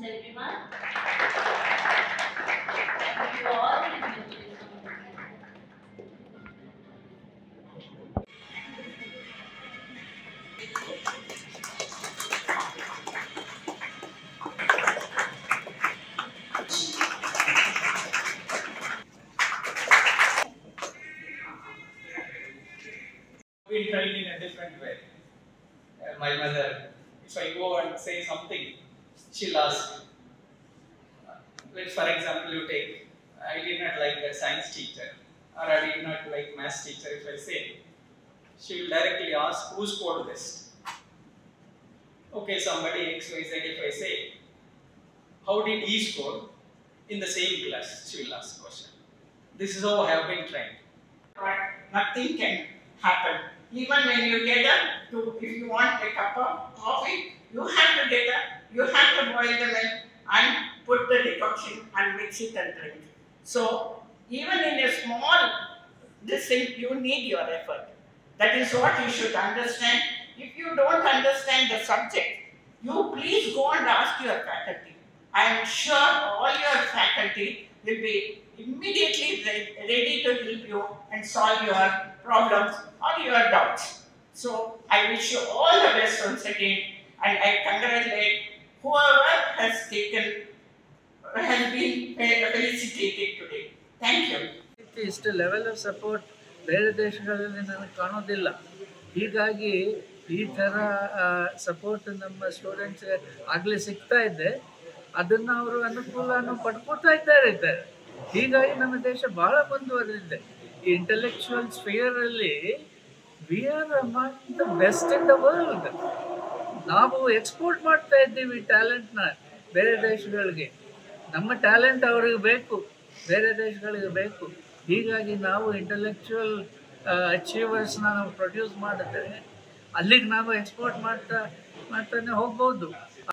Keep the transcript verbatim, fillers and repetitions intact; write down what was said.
everyone. Thank you all. Been trained in a different way. Uh, my mother, if I go and say something, she'll ask. Uh, let's, for example, you take, I did not like the science teacher, or I did not like math teacher. If I say, she will directly ask, who scored best? Okay, somebody X Y Z. If I say, how did he score in the same class? She will ask question. This is how I have been trained. But nothing can happen. Even when you get up to, if you want a cup of coffee, you have to get up, you have to boil the milk and put the decoction and mix it and drink. So, even in a small this thing, you need your effort. That is what you should understand. If you don't understand the subject, you please go and ask your faculty. I am sure all your faculty will be immediately ready to help you and solve your problems or your doubts. So, I wish you all the best once again, and I congratulate whoever has taken, has been felicitated today. Thank you. ಇಷ್ಟು level of support ಬೇರೆ ದೇಶಗಳಲ್ಲಿ ನನಗೆ ಕಾಣೋದಿಲ್ಲ. ಹೀಗಾಗಿ ಈ ಥರ support ನಮ್ಮ ಸ್ಟೂಡೆಂಟ್ಸ್ಗೆ ಆಗಲೇ ಸಿಗ್ತಾ ಇದೆ. ಅದನ್ನು ಅವರು ಅನುಕೂಲನೂ ಪಡ್ಕೊತಾ ಇದ್ದಾರೆ ಇದ್ದಾರೆ ಹೀಗಾಗಿ ನಮ್ಮ ದೇಶ ಭಾಳ ಮುಂದುವರೆದಿದೆ. ಈ ಇಂಟೆಲೆಕ್ಚುವಲ್ ಸ್ಫಿಯರಲ್ಲಿ we are among the best in the world. ನಾವು ಎಕ್ಸ್ಪೋರ್ಟ್ ಮಾಡ್ತಾ ಇದ್ದೀವಿ ಟ್ಯಾಲೆಂಟ್ನ ಬೇರೆ ದೇಶಗಳಿಗೆ. ನಮ್ಮ ಟ್ಯಾಲೆಂಟ್ ಅವ್ರಿಗೆ ಬೇಕು, ಬೇರೆ ದೇಶಗಳಿಗೆ ಬೇಕು. ಹೀಗಾಗಿ ನಾವು ಇಂಟೆಲೆಕ್ಚುವಲ್ ಅಚೀವರ್ಸ್ನ ನಾವು ಪ್ರೊಡ್ಯೂಸ್ ಮಾಡಿದ್ರೆ ಅಲ್ಲಿಗೆ ನಾವು ಎಕ್ಸ್ಪೋರ್ಟ್ ಮಾಡ್ತಾ ಮಾಡ್ತಾನೆ ಹೋಗ್ಬೋದು.